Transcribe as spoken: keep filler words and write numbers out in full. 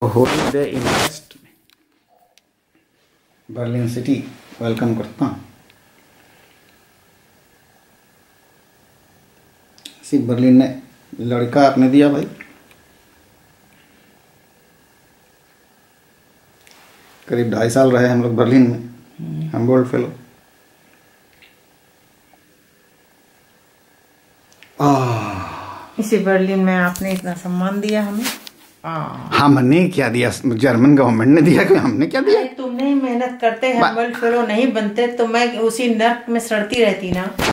Holiday Inn West Berlin City welcome करता हूँ। इसी बर्लिन ने लड़का आपने दिया भाई, करीब ढाई साल रहे हम लोग बर्लिन में, हम्बोल्ट फेलो। इसी बर्लिन में आपने इतना सम्मान दिया हमें। हमने क्या दिया, जर्मन गवर्नमेंट ने दिया कि हमने क्या दिया? तुम नहीं मेहनत करते, हम्बोल्ट फेलो नहीं बनते तो मैं उसी नर्क में सड़ती रहती ना।